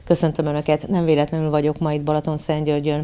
Köszöntöm Önöket, nem véletlenül vagyok ma itt Balatonszentgyörgyön.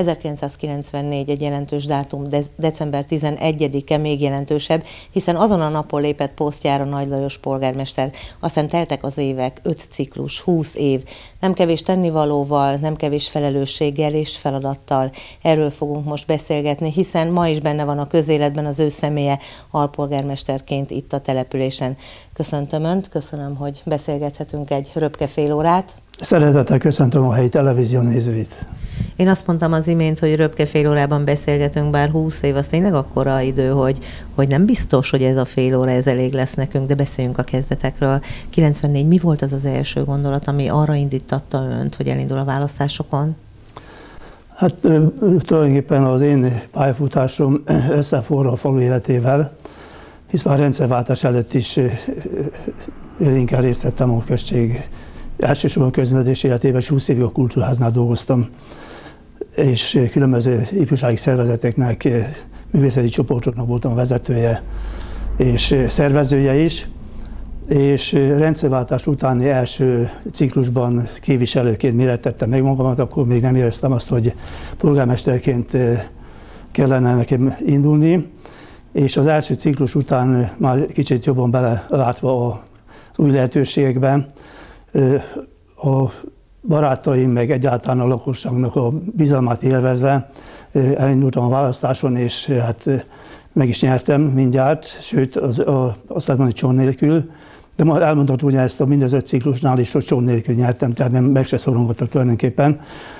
1994 egy jelentős dátum, december 11-e még jelentősebb, hiszen azon a napon lépett posztjára Nagy Lajos polgármester. Aztán teltek az évek, 5 ciklus, 20 év. Nem kevés tennivalóval, nem kevés felelősséggel és feladattal. Erről fogunk most beszélgetni, hiszen ma is benne van a közéletben az ő személye alpolgármesterként itt a településen. Köszöntöm Önt, köszönöm, hogy beszélgethetünk egy röpke fél órát. Szeretettel köszöntöm a helyi televízió nézőit. Én azt mondtam az imént, hogy röpke fél órában beszélgetünk, bár 20 év, az tényleg akkora idő, hogy nem biztos, hogy ez a fél óra ez elég lesz nekünk, de beszéljünk a kezdetekről. 94, mi volt az az első gondolat, ami arra indítatta Önt, hogy elindul a választásokon? Hát tulajdonképpen az én pályafutásom összeforra a falu életével, hisz már rendszerváltás előtt is inkább részt vettem a község elsősorban közművelődés életében, és 20 évig a kultúrháznál dolgoztam, és különböző ifjúsági szervezeteknek, művészeti csoportoknak voltam a vezetője és szervezője is, és rendszerváltás utáni első ciklusban képviselőként mérettettem meg magamat, akkor még nem éreztem azt, hogy polgármesterként kellene nekem indulni, és az első ciklus után már kicsit jobban belelátva az új lehetőségekben, a barátaim, meg egyáltalán a lakosságnak a bizalmát élvezve elindultam a választáson, és hát meg is nyertem mindjárt, sőt azt lehet mondani csont nélkül, de már elmondhatom, hogy ezt mind az 5 ciklusnál is csont nélkül nyertem, tehát nem meg se szorongottak tulajdonképpen,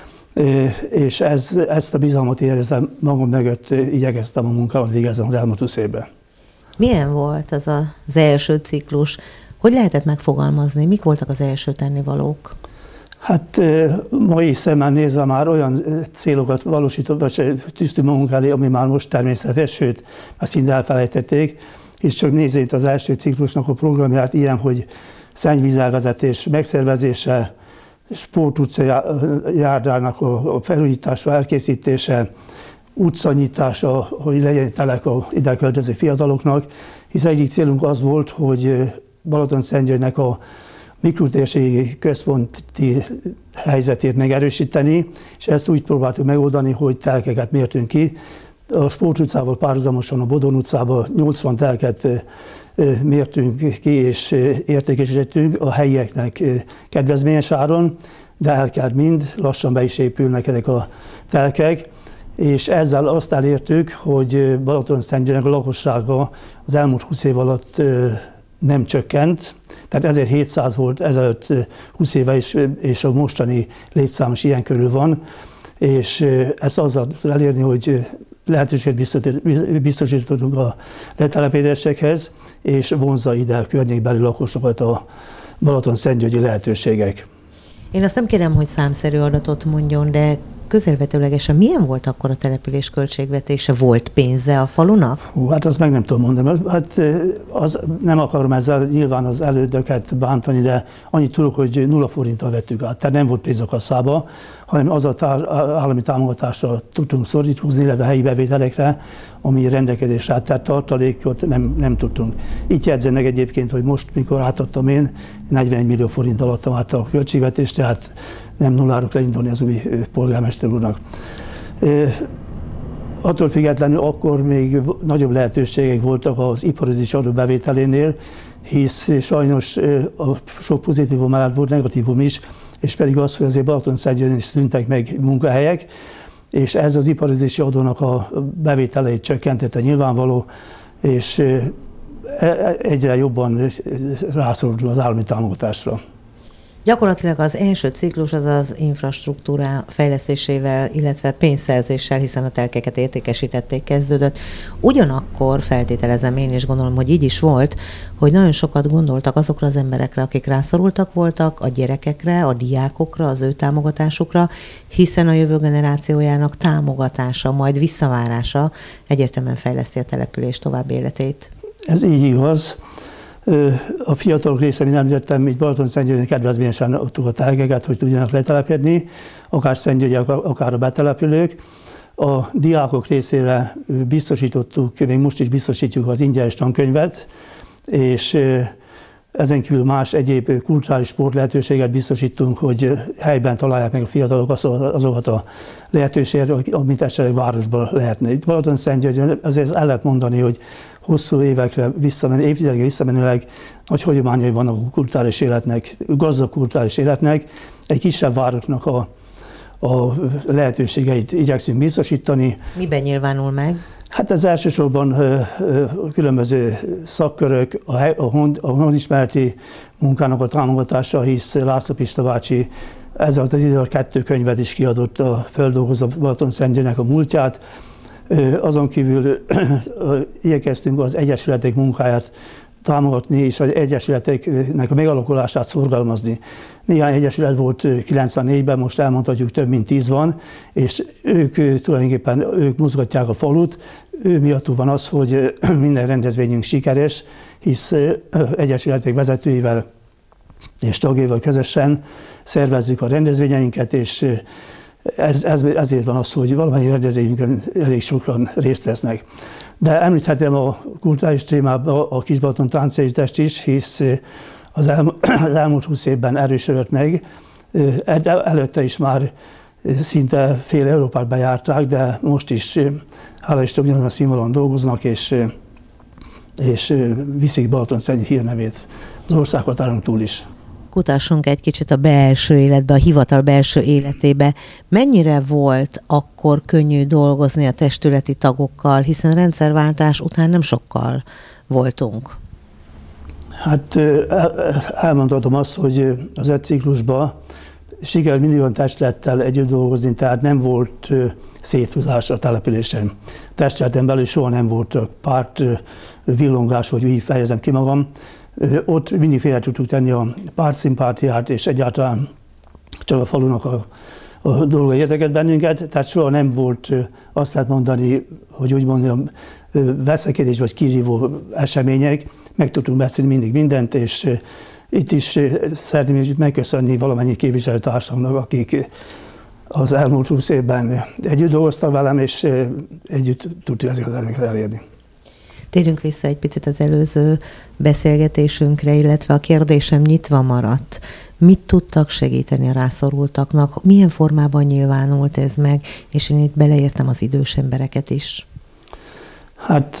és ezt a bizalmat éreztem magam mögött, igyekeztem a munkámat végezni az elmúlt 20 évben. Milyen volt az az első ciklus? Hogy lehetett megfogalmazni? Mik voltak az első tennivalók? Hát mai szemmel nézve már olyan célokat valósított, vagy tűztünk magunk elé, ami már most természetes, sőt, már szinte elfelejtették, és csak nézzék az első ciklusnak a programját ilyen, hogy szennyvízelvezetés megszervezése, sportutca járdának a felújítása, elkészítése, utcanyítása, hogy legyen telek a ide költöző fiataloknak, hisz egyik célunk az volt, hogy Balatonszentgyörgynek a mikrotérségi központi helyzetét megerősíteni, és ezt úgy próbáltuk megoldani, hogy telkeket mértünk ki. A Sport utcával párhuzamosan a Bodon utcában 80 telket mértünk ki és értékesítettünk a helyieknek kedvezményes áron, de el kell mind, lassan be is épülnek ezek a telkek, és ezzel azt elértük, hogy Balatonszentgyörgynek a lakossága az elmúlt 20 év alatt nem csökkent, tehát 1700 volt ezelőtt 20 éve is, és a mostani létszám is ilyen körül van, és ezt azzal elérni, hogy lehetőséget biztosítottunk a letelepedésekhez, és vonzza ide a környékbeli lakosokat a Balatonszentgyörgyi lehetőségek. Én azt nem kérem, hogy számszerű adatot mondjon, de közelvetőlegesen milyen volt akkor a település költségvetése? Volt pénze a falunak? Hát azt meg nem tudom mondani. Hát nem akarom ezzel nyilván az elődöket bántani, de annyit tudok, hogy 0 forinttal vettük át. Tehát nem volt pénz a kasszába, hanem az állami támogatással tudtunk szorítkozni, illetve helyi bevételekre, ami rendelkezésre állt, tehát tartalékot nem tudtunk. Itt jegyzem meg egyébként, hogy most, mikor átadtam én, 41 millió forinttal adtam át a költségvetést, tehát nem nulláról kell indulni az új polgármester úrnak. Attól függetlenül akkor még nagyobb lehetőségek voltak az iparozési adóbevételénél, hisz sajnos a sok pozitívum mellett volt negatívum is, és pedig az, hogy azért Balatonszentgyörgyön is szűntek meg munkahelyek, és ez az iparozési adónak a bevételeit csökkentette nyilvánvaló, és egyre jobban rászorul az állami támogatásra. Gyakorlatilag az első ciklus az infrastruktúra fejlesztésével, illetve pénzszerzéssel, hiszen a telkeket értékesítették, kezdődött. Ugyanakkor feltételezem, én is gondolom, hogy így is volt, hogy nagyon sokat gondoltak azokra az emberekre, akik rászorultak voltak, a gyerekekre, a diákokra, az ő támogatásukra, hiszen a jövő generációjának támogatása, majd visszavárása egyértelműen fejleszti a település további életét. Ez így igaz. A fiatalok része, mint említettem, így Balatonszentgyörgyön kedvezményesen adtuk a telkeket, hogy tudjanak letelepedni, akár Szentgyörgyek, akár a betelepülők. A diákok részére biztosítottuk, még most is biztosítjuk az ingyenes tankönyvet, és Ezen kívül más egyéb kulturális sport lehetőséget biztosítunk, hogy helyben találják meg a fiatalok azokat a lehetőségeket, amit esetleg városban lehetne. Itt Balatonszentgyörgyön azért el lehet mondani, hogy hosszú évekre évtizedekre visszamenőleg nagy hagyományai vannak a kulturális életnek, gazdag kulturális életnek. Egy kisebb városnak a lehetőségeit igyekszünk biztosítani. Miben nyilvánul meg? Hát ez elsősorban különböző szakkörök, a honismereti munkának a támogatása, hisz László Pista bácsi ezzel az idővel 2 könyvet is kiadott, a Földolgozó Balatonszentgyörgynek a múltját. Azon kívül igyekeztünk az egyesületek munkáját támogatni, és az egyesületeknek a megalakulását szorgalmazni. Néhány egyesület volt 94-ben, most elmondhatjuk több mint 10 van, és ők tulajdonképpen mozgatják a falut. Ő miattuk van az, hogy minden rendezvényünk sikeres, hisz egyesületek vezetőivel és tagjaival közösen szervezzük a rendezvényeinket, és ezért van az, hogy valamennyi rendezvényünkön elég sokan részt vesznek. De említhetem a kulturális témában a Kisbalaton táncegyüttest is, hisz az elmúlt 20 évben erősödött meg. Előtte is már szinte fél Európát bejárták, de most is hála Istennek ugyanazon a színvonalon dolgoznak, és viszik Balatonszentgyörgy hírnevét az országhatáron túl is. Kutassunk egy kicsit a belső életbe, a hivatal belső életébe. Mennyire volt akkor könnyű dolgozni a testületi tagokkal, hiszen rendszerváltás után nem sokkal voltunk? Hát elmondhatom azt, hogy az 5 ciklusban sikerült mindig olyan testülettel együtt dolgozni, tehát nem volt széthúzás a településen. Testületen belül soha nem volt párt villongás, hogy így fejezem ki magam. Ott mindig félre tudtuk tenni a pártszimpátiát, és egyáltalán csak a falunak a dolga érdekelt bennünket, tehát soha nem volt, azt lehet mondani, hogy úgy mondjam, veszekedés vagy kirívó események. Meg tudtunk beszélni mindig mindent, és itt is szeretném megköszönni valamennyi képviselőtársamnak, akik az elmúlt 20 évben együtt dolgoztak velem, és együtt tudtuk ezeket az eredményeket elérni. Térjünk vissza egy picit az előző beszélgetésünkre, illetve a kérdésem nyitva maradt. Mit tudtak segíteni a rászorultaknak? Milyen formában nyilvánult ez meg? És én itt beleértem az idős embereket is. Hát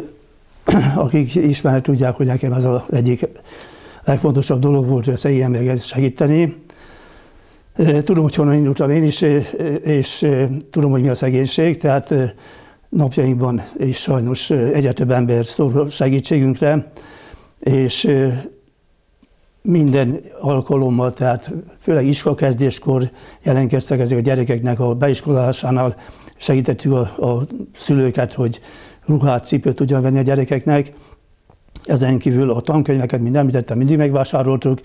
akik ismernek, tudják, hogy nekem ez az egyik legfontosabb dolog volt, hogy a szegény embereket segíteni. Tudom, hogy honnan indultam én is, és tudom, hogy mi a szegénység, tehát napjainkban is sajnos egyre több ember szól segítségünkre, és minden alkalommal, tehát főleg iskolakezdéskor jelentkeztek ezek a gyerekeknek a beiskolásánál, segítettük a szülőket, hogy ruhát, cipőt tudjon venni a gyerekeknek. Ezen kívül a tankönyveket, mint említettem, mindig megvásároltuk.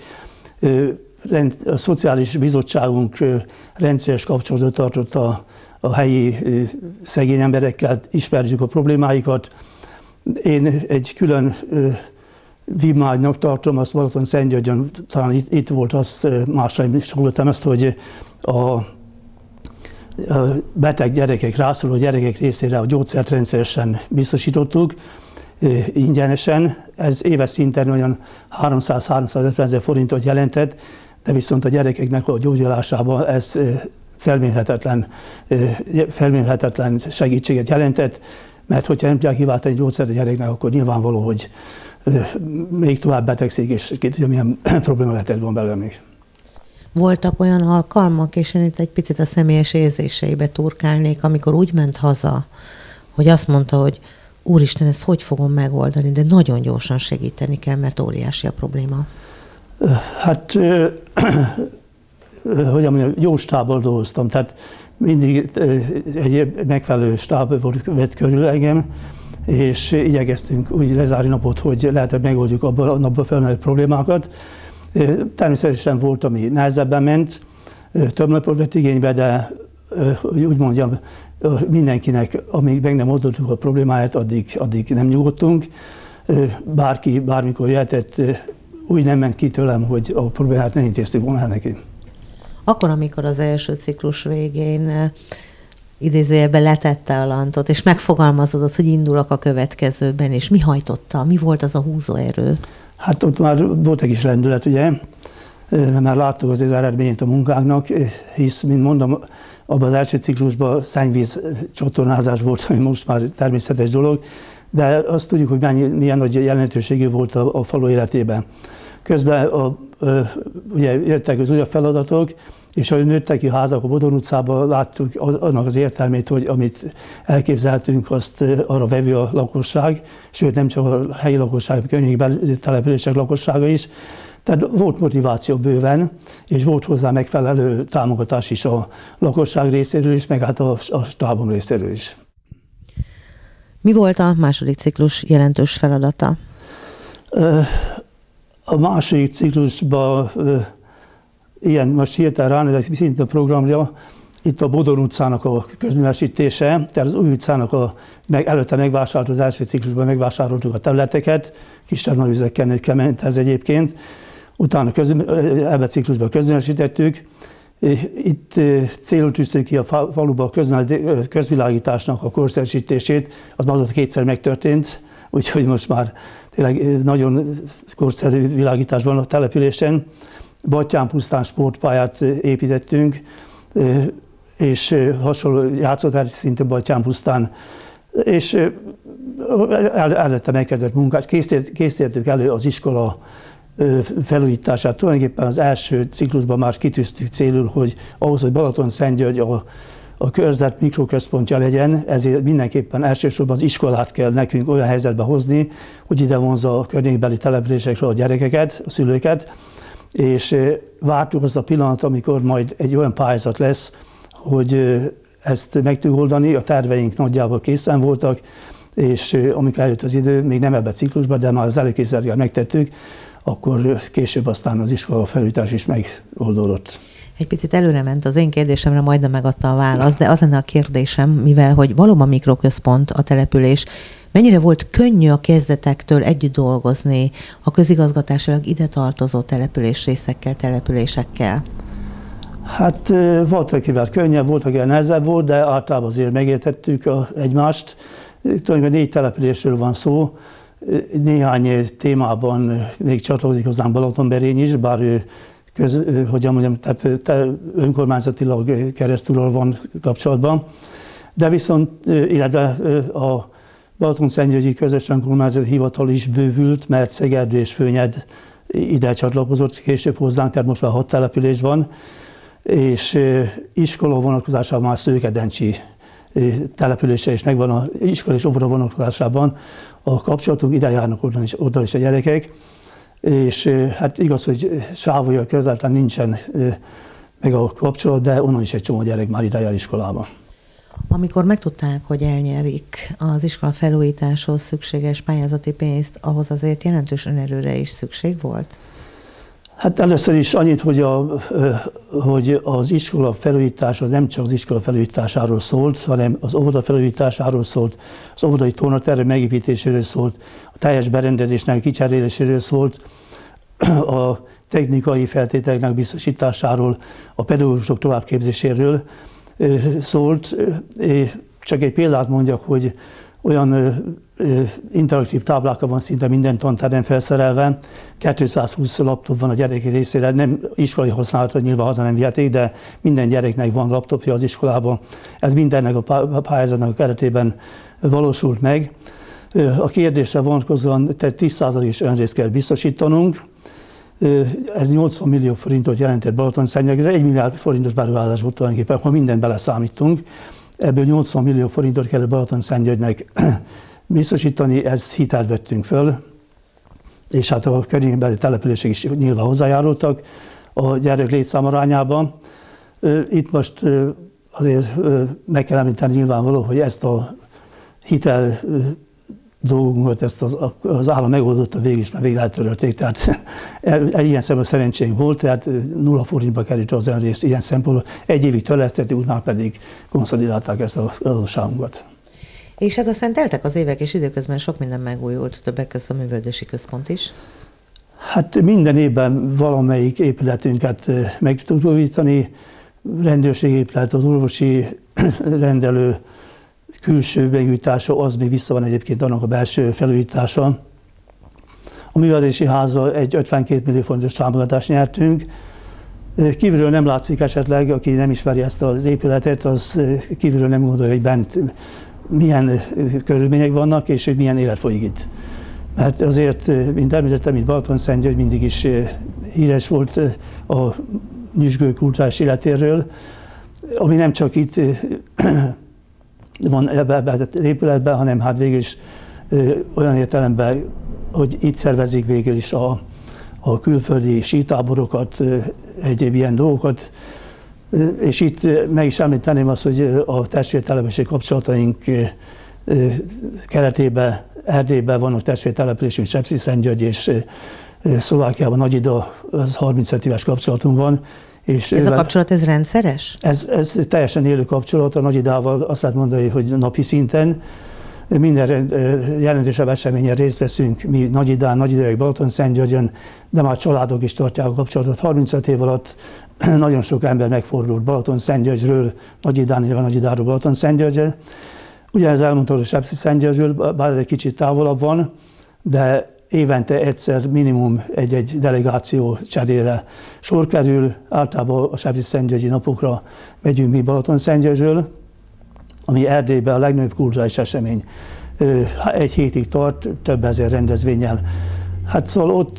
A Szociális Bizottságunk rendszeres kapcsolatot tartott a helyi szegény emberekkel, ismerjük a problémáikat. Én egy külön vívmánynak tartom, azt Balatonszentgyörgyön, talán itt volt, azt másra is hallottam ezt, hogy a beteg gyerekek, rászoruló gyerekek részére a gyógyszert rendszeresen biztosítottuk, ingyenesen. Ez éves szinten olyan 300-350 ezer forintot jelentett, de viszont a gyerekeknek a gyógyulásában ez felmérhetetlen segítséget jelentett, mert hogyha nem tudják kiváltani gyógyszert a gyereknek, akkor nyilvánvaló, hogy még tovább betegszik, és ki tudja, milyen probléma lehetett volna belőle még. Voltak olyan alkalmak, és én itt egy picit a személyes érzéseibe turkálnék, amikor úgy ment haza, hogy azt mondta, hogy úristen, ezt hogy fogom megoldani, de nagyon gyorsan segíteni kell, mert óriási a probléma. Hát, hogy mondjam, jó stábbal dolgoztam, tehát mindig egy megfelelő stáb vett körül engem, és igyekeztünk úgy lezárni napot, hogy lehetett megoldjuk abban a napban felmerülő problémákat. Természetesen volt, ami nehezebben ment, több napot vett igénybe, de úgy mondjam, mindenkinek, amíg meg nem oldottuk a problémáját, addig nem nyugodtunk. Bárki, bármikor jöhetett, úgy nem ment ki tőlem, hogy a problémát ne intéztük volna neki. Akkor, amikor az első ciklus végén idézőjelben letette a lantot, és megfogalmazódott, hogy indulok a következőben, és mi hajtotta? Mi volt az a húzóerő? Hát ott már volt egy kis lendület, ugye, mert már láttuk az eredményét a munkáknak, hisz, mint mondom, abban az első ciklusban szennyvíz csatornázás volt, ami most már természetes dolog, de azt tudjuk, hogy milyen nagy jelentőségű volt a falu életében. Közben ugye jöttek az újabb feladatok, és ahogy nőttek ki házak a Bodor utcában, láttuk annak az értelmét, hogy amit elképzeltünk, azt arra vevő a lakosság, sőt nem csak a helyi lakosság, a környékbeli települések lakossága is. Tehát volt motiváció bőven, és volt hozzá megfelelő támogatás is a lakosság részéről is, meg hát a stábom részéről is. Mi volt a második ciklus jelentős feladata? A második ciklusban ilyen, most hirtelen ránézek szinte a programja, itt a Bodor utcának a közművesítése, tehát az új utcának előtte megvásároltuk, az első ciklusban megvásároltuk a területeket, kisebb-nagy üzekkel ment ez egyébként, utána ebben a ciklusban közművesítettük. Itt célul tűztük ki a faluba a közvilágításnak a korszerűsítését, az már kétszer megtörtént, úgyhogy most már tényleg nagyon korszerű világítás van a településen. Battyánpusztán sportpályát építettünk, és hasonló játszótári szintén Battyánpusztán, és előtte megkezdett munkát, készítettük elő az iskola felújítását. Tulajdonképpen az első ciklusban már kitűztük célul, hogy ahhoz, hogy Balatonszentgyörgy a körzet mikroközpontja legyen, ezért mindenképpen elsősorban az iskolát kell nekünk olyan helyzetbe hozni, hogy ide vonzza a környékbeli településekről a gyerekeket, a szülőket, és vártuk azt a pillanat, amikor majd egy olyan pályázat lesz, hogy ezt meg tudjuk oldani, a terveink nagyjából készen voltak, és amikor eljött az idő, még nem ebben a ciklusban, de már az előkészületet megtettük, akkor később aztán az iskola felújítás is megoldódott. Egy picit előre ment az én kérdésemre, majdnem megadta a választ, de az lenne a kérdésem, mivel hogy valóban mikroközpont a település, mennyire volt könnyű a kezdetektől együtt dolgozni a közigazgatásilag ide tartozó településrészekkel, településekkel? Hát volt, akivel könnyebb, volt, akivel nehezebb volt, de általában azért megértettük egymást. Tulajdonképpen 4 településről van szó, néhány témában még csatlakozik hozzánk Balatonberény is, bár ő hogyan mondjam, tehát önkormányzatilag keresztülről van kapcsolatban, de viszont, illetve a Balatonszentgyörgyi Közös Önkormányzati Hivatal is bővült, mert Szegerdő és Főnyed ide csatlakozott később hozzánk, tehát most már 6 település van, és iskola vonatkozásában már Szőkedencsi települése is megvan, az iskola és óvoda vonatkozásában a kapcsolatunk, ide járnak oda is a gyerekek, és hát igaz, hogy Sávolyjal közvetlen nincsen meg a kapcsolat, de onnan is egy csomó gyerek már ide jár iskolába. Amikor megtudták, hogy elnyerik az iskola felújításhoz szükséges pályázati pénzt, ahhoz azért jelentős önerőre is szükség volt? Hát először is annyit, hogy az iskola felújítás az nem csak az iskola felújításáról szólt, hanem az óvoda felújításáról szólt, az óvodai tornaterem megépítéséről szólt, a teljes berendezésnek kicseréléséről szólt, a technikai feltételeknek biztosításáról, a pedagógusok továbbképzéséről szólt. Csak egy példát mondjak, hogy olyan interaktív táblákkal van szinte minden tanterem felszerelve, 220 laptop van a gyerekek részére, nem iskolai használatra nyilván haza nem vihetik, de minden gyereknek van laptopja az iskolában. Ez mindennek a pályázatnak a keretében valósult meg. A kérdésre vonatkozóan 10%-os önrészt kell biztosítanunk. Ez 80 millió forintot jelentett Balatonszentgyörgynek, ez 1 milliárd forintos beruházás volt tulajdonképpen, ha mindent beleszámítunk. Ebből 80 millió forintot kellett Balatonszentgyörgynek biztosítani, ezt hitelt vettünk föl, és hát a környékbeli települések is nyilván hozzájárultak a gyerek létszám arányában. Itt most azért meg kell említeni nyilvánvaló, hogy ezt a hitel dolgunkat, ezt az állam megoldotta végig is, mert végig eltörölték, tehát ilyen szempontból szerencsénk volt, tehát 0 forintba került az önrész ilyen szempontból. 1 évig törlesztettük, utána pedig konszolidálták ezt az adósságunkat. És hát aztán teltek az évek, és időközben sok minden megújult, többek között a művelődési központ is. Hát minden évben valamelyik épületünket meg tudtuk újítani, rendőrségépület, az orvosi rendelő külső megújítása, az még vissza van egyébként annak a belső felújítása. A művelési házra egy 52 millió forintos támogatást nyertünk. Kívülről nem látszik esetleg, aki nem ismeri ezt az épületet, az kívülről nem gondolja, hogy bent milyen körülmények vannak, és hogy milyen élet folyik itt. Mert azért, mint említettem, mint Balatonszentgyörgy mindig is híres volt a nyüzsgő kulturális életéről, ami nem csak itt van ebben az épületben, hanem hát végül is olyan értelemben, hogy itt szervezik végül is a külföldi sítáborokat, egyéb ilyen dolgokat, és itt meg is említeném azt, hogy a testvértelepülési kapcsolataink keretében, Erdélyben vannak testvértelepülésünk, Sepsiszentgyörgy és Szlovákiában Nagyida, az 35 éves kapcsolatunk van. És ez a kapcsolat, ez rendszeres? Ez teljesen élő kapcsolat, a Nagyidával azt lehet mondani, hogy napi szinten. Minden jelentősebb eseményen részt veszünk, mi Nagyidán, Nagyidai, Balatonszentgyörgyön, de már családok is tartják a kapcsolatot. 35 év alatt nagyon sok ember megfordult Balatonszentgyörgyről, Nagyidánra, Nagyidáról, Balatonszentgyörgyre. Ugyanez elmondható Sepsiszentgyörgyről, bár ez egy kicsit távolabb van, de évente egyszer minimum egy delegáció cserére sor kerül. Általában a Sepsiszentgyörgyi napokra megyünk mi Balatonszentgyörgyről, ami Erdélyben a legnagyobb kulturális esemény. Egy hétig tart, több ezer rendezvénnyel. Hát szóval ott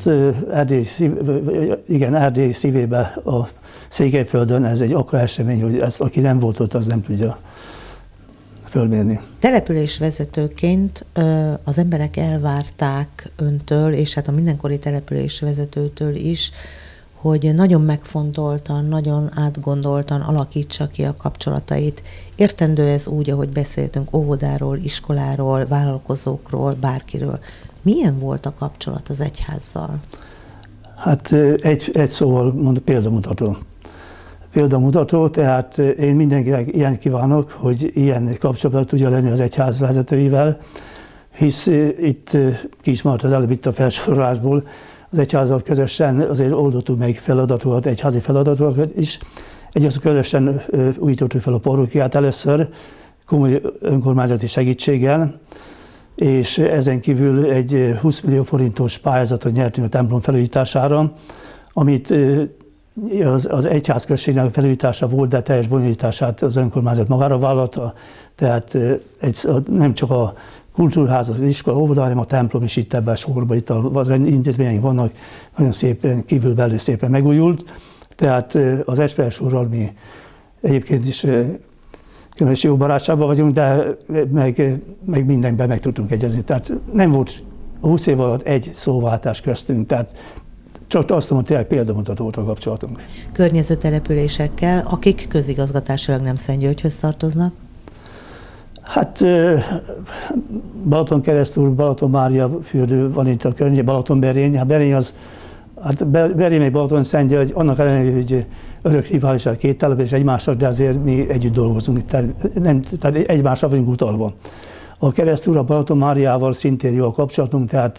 Erdély szívében, a Székelyföldön ez egy akkora esemény, hogy ezt aki nem volt ott, az nem tudja fölmérni. Településvezetőként az emberek elvárták öntől, és hát a mindenkori településvezetőtől is, hogy nagyon megfontoltan, nagyon átgondoltan alakítsa ki a kapcsolatait. Értendő ez úgy, ahogy beszéltünk óvodáról, iskoláról, vállalkozókról, bárkiről. Milyen volt a kapcsolat az egyházzal? Hát egy szóval mondom, példamutató. Példamutató, tehát én mindenkinek ilyen kívánok, hogy ilyen kapcsolat tudja lenni az egyház vezetőivel, hisz itt ki is maradt az előbb itt a felsorolásból, az egyházzal közösen azért oldottuk meg feladatokat, egyházi feladatokat is. Egyrészt közösen újítottuk fel a parókiát először, komoly önkormányzati segítséggel, és ezen kívül egy 20 millió forintos pályázatot nyertünk a templom felújítására, amit az egyházközségnek felújítása volt, de teljes bonyolítását az önkormányzat magára vállalta, tehát nem csak a kultúrház, az iskola, óvoda, hanem a templom is itt ebben a sorban, itt az intézményeink vannak, nagyon szépen, kívülbelül szépen megújult. Tehát az SPS úrral mi egyébként is különös jó barátságban vagyunk, de meg mindenben meg tudtunk egyezni. Tehát nem volt 20 év alatt egy szóváltás köztünk, tehát csak azt mondom, tényleg példamutató volt a kapcsolatunk. Környező településekkel, akik közigazgatásilag nem Szentgyörgyhöz tartoznak? Hát Balatonkeresztúr, Balatonmáriafürdő van itt a környék, Balatonberény. Hát Berény az, hát Berény meg Balatonszentgyörgy, annak ellenére, hogy örök rivális a két település egymásnak, de azért mi együtt dolgozunk, tehát egymásra vagyunk utalva. A Keresztúr, a Balatonmáriával szintén jó a kapcsolatunk, tehát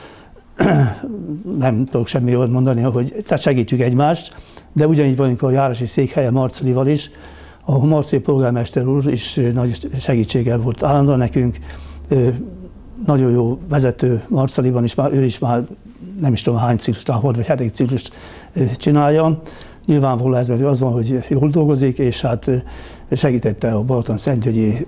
nem tudok semmi jót mondani, tehát segítjük egymást, de ugyanígy vagyunk a járási székhelye Marcelival is. A Marceli polgármester úr is nagy segítséggel volt állandóan nekünk, nagyon jó vezető Marceliban is, ő is már nem is tudom hány ciklust, 6 vagy 7 ciklust csinálja. Nyilvánvaló ez, mert az van, hogy jól dolgozik, és hát segítette a Balatonszentgyörgyi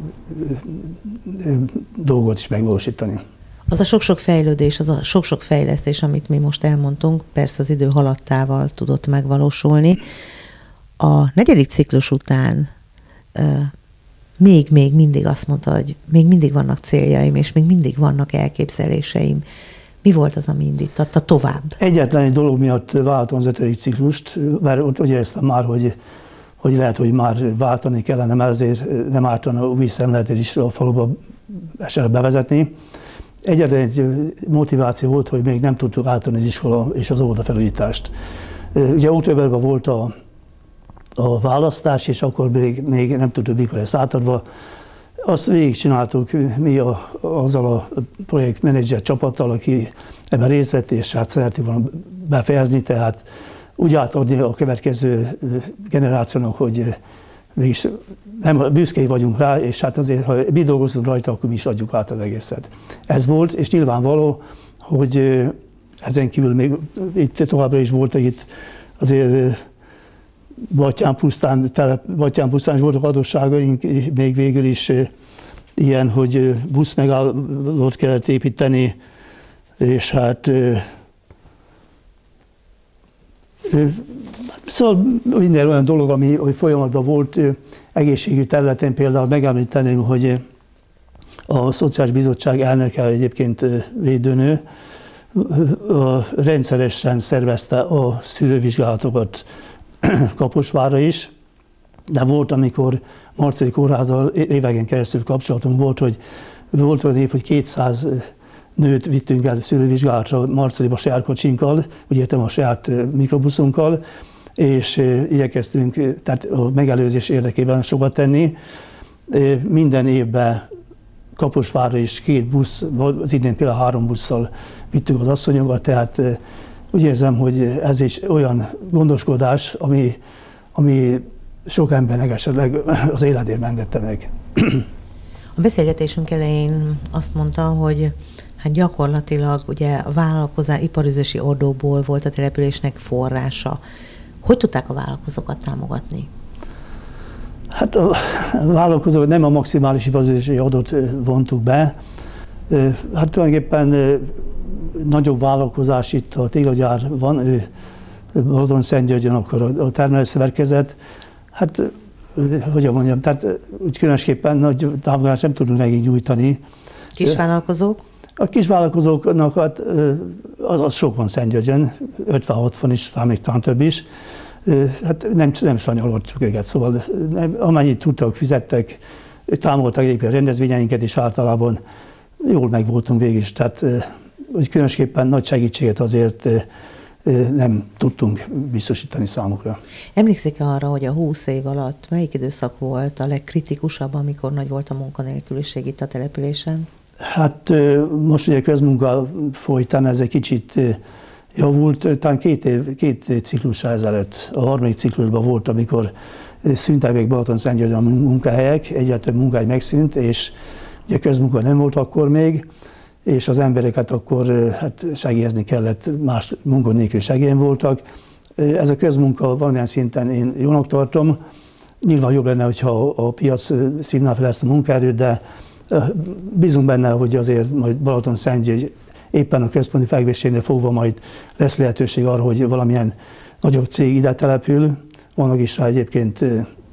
dolgot is megvalósítani. Az a sok-sok fejlődés, az a sok-sok fejlesztés, amit mi most elmondtunk, persze az idő haladtával tudott megvalósulni. A 4. ciklus után még mindig azt mondta, hogy még mindig vannak céljaim, és még mindig vannak elképzeléseim. Mi volt az, ami indította tovább? Egyetlen egy dolog miatt váltom az 5. ciklust, mert ott úgy éreztem már, hogy lehet, hogy már váltani kellene, mert azért nem ártana új szemléletet is a faluba esetleg bevezetni. Egyetlen egy motiváció volt, hogy még nem tudtuk átadni az iskola és az óvoda felújítást. Ugye októberben volt a választás, és akkor még nem tudtuk, mikor lesz átadva. Azt végigcsináltuk mi azzal a projektmenedzser csapattal, aki ebben részt vett, és hát szerettük volna befejezni, tehát úgy átadni a következő generációnak, hogy mégis nem büszkék vagyunk rá, és hát azért, ha mi dolgozunk rajta, akkor mi is adjuk át az egészet. Ez volt, és nyilvánvaló, hogy ezen kívül még itt továbbra is voltak itt azért Battyán pusztán is voltak adósságaink, még végül is ilyen, hogy buszmegállót kellett építeni, és hát szóval minden olyan dolog, ami folyamatban volt egészségügyi területen, például megemlíteném, hogy a Szociális Bizottság elnöke egyébként védőnő, rendszeresen szervezte a szűrővizsgálatokat Kaposvárra is, de volt, amikor Marceli kórházzal éveken keresztül kapcsolatunk volt, hogy volt olyan év, hogy 200 nőt vittünk el szűrővizsgálatra Marceliba saját kocsinkkal, úgy értem a saját mikrobuszunkkal, és igyekeztünk tehát a megelőzés érdekében sokat tenni. Minden évben Kaposvárra is 2 busz, az idén például 3 busszal vittük az asszonyokat, tehát úgy érzem, hogy ez is olyan gondoskodás, ami sok embernek esetleg az életét mentette meg. A beszélgetésünk elején azt mondta, hogy hát gyakorlatilag ugye a vállalkozás iparüzési adóból volt a településnek forrása. Hogy tudták a vállalkozókat támogatni? Hát a vállalkozók nem a maximális iparüzési adót vontuk be. Hát tulajdonképpen nagyobb vállalkozás itt a téglagyár van, Balatonszentgyörgyön, akkor a termelőszövetkezet. Hát, hogyan mondjam, tehát úgy különösképpen nagy támogatást nem tudunk nekik nyújtani. Kisvállalkozók? A kisvállalkozóknak hát, az sok van Szentgyörgyön, 50-60 is, még talán több is. Hát nem sanyolodtuk őket, szóval amennyit tudtak, fizettek, támogattak egyébként a rendezvényeinket is általában, jól meg voltunk végig is, tehát hogy különösképpen nagy segítséget azért nem tudtunk biztosítani számukra. Emlékszik arra, hogy a 20 év alatt melyik időszak volt a legkritikusabb, amikor nagy volt a munkanélküliség itt a településen? Hát most ugye közmunka folytán ez egy kicsit javult, talán két ciklusra ezelőtt, a harmadik ciklusban volt, amikor szűntek még Balatonszentgyörgyön a munkahelyek, egyre több munkahely megszűnt, és ugye közmunka nem volt akkor még, és az embereket akkor hát segélyezni kellett, más munkanélkül segélyen voltak. Ez a közmunka valamilyen szinten én jónak tartom. Nyilván jobb lenne, hogyha a piac szívná fel ezt a munkaerőt, de bízunk benne, hogy azért majd Balatonszentgyörgy éppen a központi fekvésénél fogva majd lesz lehetőség arra, hogy valamilyen nagyobb cég ide települ. Vannak is rá egyébként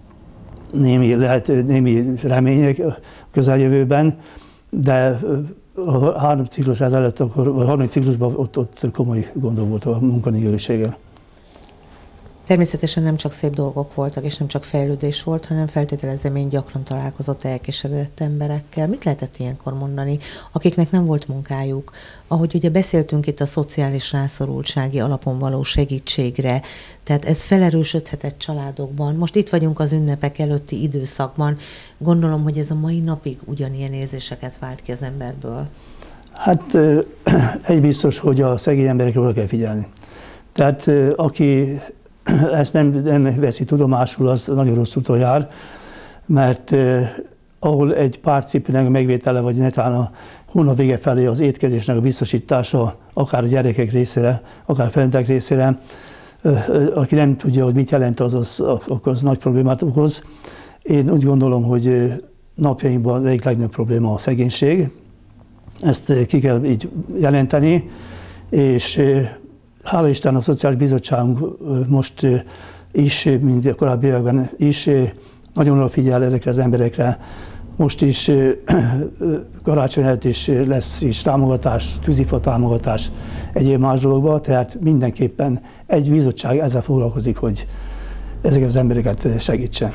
némi remények a közeljövőben, de a 3 ciklus ezelőtt, a harmadik ciklusban ott komoly gondok volt a munkanélküliséggel. Természetesen nem csak szép dolgok voltak, és nem csak fejlődés volt, hanem feltételezem, én gyakran találkozott elkeseredett emberekkel. Mit lehetett ilyenkor mondani, akiknek nem volt munkájuk? Ahogy ugye beszéltünk itt a szociális rászorultsági alapon való segítségre, tehát ez felerősödhetett családokban. Most itt vagyunk az ünnepek előtti időszakban. Gondolom, hogy ez a mai napig ugyanilyen érzéseket vált ki az emberből. Hát egy biztos, hogy a szegény emberekre oda kell figyelni. Tehát aki ezt nem veszi tudomásul, az nagyon rossz úton jár, mert ahol egy párcipőnek a megvétele, vagy netán a hónap vége felé az étkezésnek a biztosítása, akár a gyerekek részére, akár a felnőttek részére, aki nem tudja, hogy mit jelent, akkor az nagy problémát okoz. Én úgy gondolom, hogy napjainkban az egyik legnagyobb probléma a szegénység. Ezt ki kell így jelenteni, és hála Isten, a Szociális Bizottságunk most is, mint a korábbi években is, nagyon odafigyel ezekre az emberekre. Most is karácsony előtt is lesz is támogatás, tűzifa támogatás egyéb más dologban, tehát mindenképpen egy bizottság ezzel foglalkozik, hogy ezeket az embereket segítse.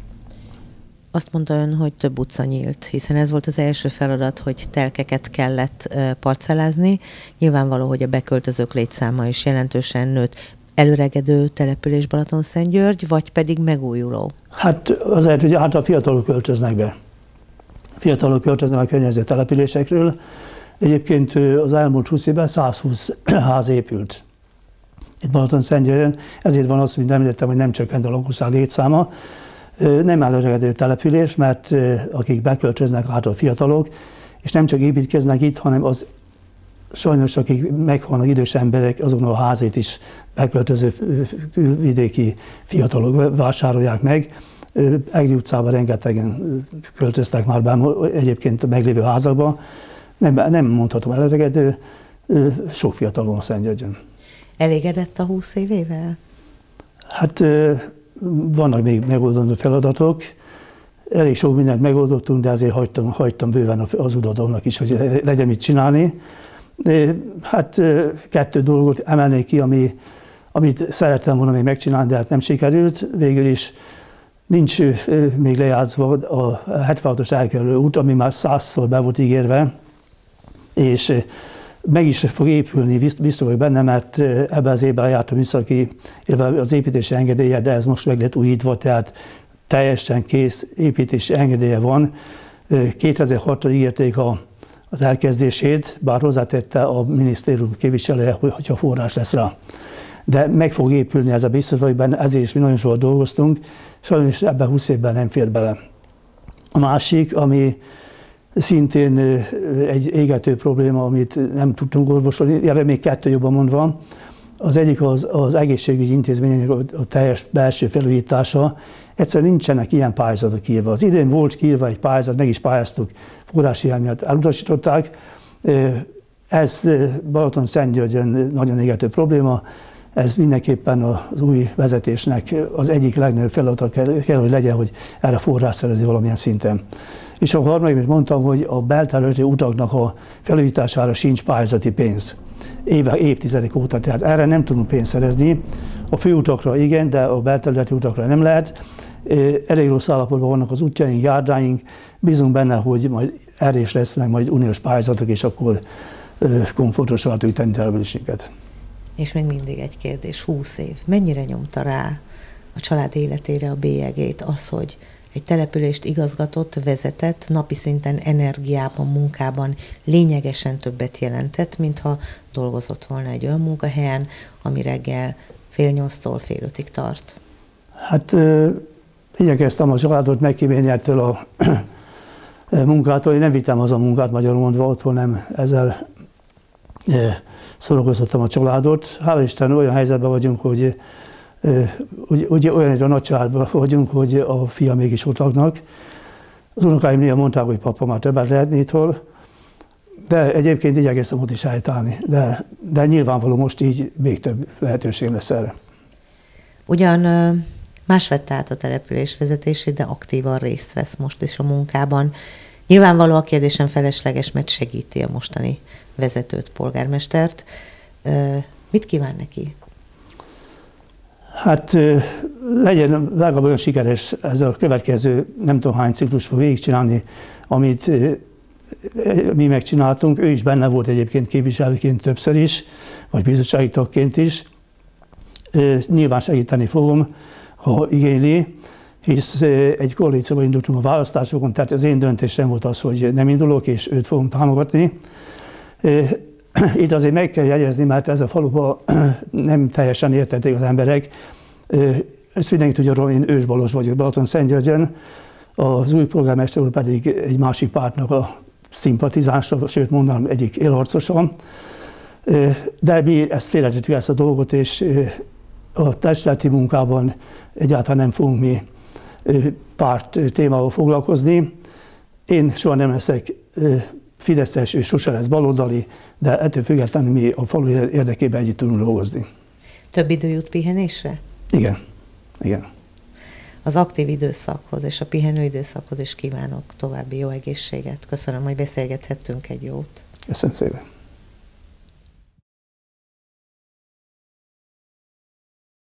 Azt mondta ön, hogy több utca nyílt, hiszen ez volt az első feladat, hogy telkeket kellett parcellázni. Nyilvánvaló, hogy a beköltözők létszáma is jelentősen nőtt. Előregedő település Balatonszentgyörgy, vagy pedig megújuló? Hát azért, hogy általában fiatalok költöznek be. Fiatalok költöznek a környező településekről. Egyébként az elmúlt 20 évben 120 ház épült itt Balatonszentgyörgyön. Ezért van az, mint említettem, hogy nem csökkent a lakosság létszáma. Nem előregedő település, mert akik beköltöznek, által fiatalok, és nem csak építkeznek itt, hanem az sajnos, akik meghalnak idős emberek, azon a házait is beköltöző vidéki fiatalok vásárolják meg. Egri utcában rengetegen költöztek már be egyébként a meglévő házakba. Nem mondhatom előregedő, sok fiatal van Szentgyörgyön. Elégedett a 20 évével? Hát vannak még megoldandó feladatok. Elég sok mindent megoldottunk, de azért hagytam bőven az uradónak is, hogy legyen mit csinálni. Hát 2 dolgot emelnék ki, amit szerettem volna még megcsinálni, de hát nem sikerült. Végül is nincs még lejátszva a 76-os elkerülő út, ami már 100-szor be volt ígérve, és meg is fog épülni, biztos vagyok benne, mert ebben az évben lejárt a műszaki, illetve az építési engedélye, de ez most meg lett újítva, tehát teljesen kész építési engedélye van. 2006-ra ígérték az elkezdését, bár hozzátette a minisztérium képviselője, hogyha forrás lesz rá. De meg fog épülni, ez a biztos vagyok benne, ezért is mi nagyon sokat dolgoztunk, sajnos ebben 20 évben nem fér bele. A másik, ami szintén egy égető probléma, amit nem tudtunk orvosolni, illetve még 2 jobban mondva. Az egyik az egészségügyi intézmények a teljes belső felújítása. Egyszerűen nincsenek ilyen pályázatok írva. Az idén volt kiírva egy pályázat, meg is pályáztuk, forráshiány miatt elutasították. Ez Balatonszentgyörgyön nagyon égető probléma. Ez mindenképpen az új vezetésnek az egyik legnagyobb feladata kell, hogy legyen, hogy erre forrás szerezni valamilyen szinten. És a harmadik, mint mondtam, hogy a belterületi utaknak a felújítására sincs pályázati pénz. Évtizedek óta, tehát erre nem tudunk pénzt szerezni. A főutakra igen, de a belterületi utakra nem lehet. Elég rossz állapotban vannak az útjaink, járdáink. Bízunk benne, hogy majd erre is lesznek majd uniós pályázatok, és akkor komfortosan lehet tenni településünket. És még mindig egy kérdés, 20 év. Mennyire nyomta rá a család életére a bélyegét az, hogy egy települést igazgatott, vezetett, napi szinten energiában, munkában lényegesen többet jelentett, mintha dolgozott volna egy olyan munkahelyen, ami reggel 7:30-tól 5:30-ig tart? Hát igyekeztem a családot megkímélni ettől a munkától. Én nem vittem az a munkát, magyarul mondva, otthon nem ezzel szórakoztattam a családot. Hála Isten, olyan helyzetben vagyunk, hogy olyan a nagy családban vagyunk, hogy a fia mégis ott laknak. Az unokáim néha mondták, hogy papa, már többet lehetne itthon, de egyébként igyekeztem ott is állítani. De nyilvánvaló most így még több lehetőség lesz erre. Ugyan más vette át a település vezetését, de aktívan részt vesz most is a munkában. Nyilvánvaló a kérdésem felesleges, mert segíti a mostani vezetőt, polgármestert. Mit kíván neki? Hát legyen legalább olyan sikeres ez a következő nem tudom hány ciklus fog végigcsinálni, amit mi megcsináltunk. Ő is benne volt egyébként képviselőként többször is, vagy bizottsági tagként is. Nyilván segíteni fogom, ha igényli, hisz egy koalícióba indultunk a választásokon, tehát az én döntésem volt az, hogy nem indulok, és őt fogom támogatni. Itt azért meg kell jegyezni, mert ez a faluban nem teljesen értették az emberek. Ezt mindenki tudja róla, én Ős Balozs vagyok Balatonszentgyörgyön, az új polgármester úr pedig egy másik pártnak a szimpatizánsa, sőt mondanám egyik élharcosa. De mi ezt félretettük ezt a dolgot, és a testületi munkában egyáltalán nem fogunk mi párt témával foglalkozni. Én soha nem leszek fideszes, és sose lesz baloldali, de ettől függetlenül mi a falu érdekében együtt tudunk dolgozni. Több idő jut pihenésre? Igen. Igen. Az aktív időszakhoz és a pihenő időszakhoz is kívánok további jó egészséget. Köszönöm, hogy beszélgethettünk egy jót. Köszönöm szépen.